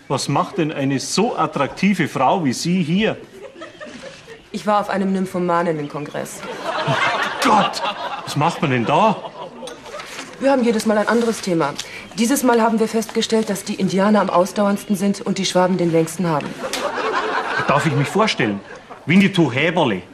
Was macht denn eine so attraktive Frau wie Sie hier? Ich war auf einem Nymphomanen-Kongress. Gott, was macht man denn da? Wir haben jedes Mal ein anderes Thema. Dieses Mal haben wir festgestellt, dass die Indianer am ausdauerndsten sind und die Schwaben den längsten haben. Darf ich mich vorstellen? Winnetou Häberle.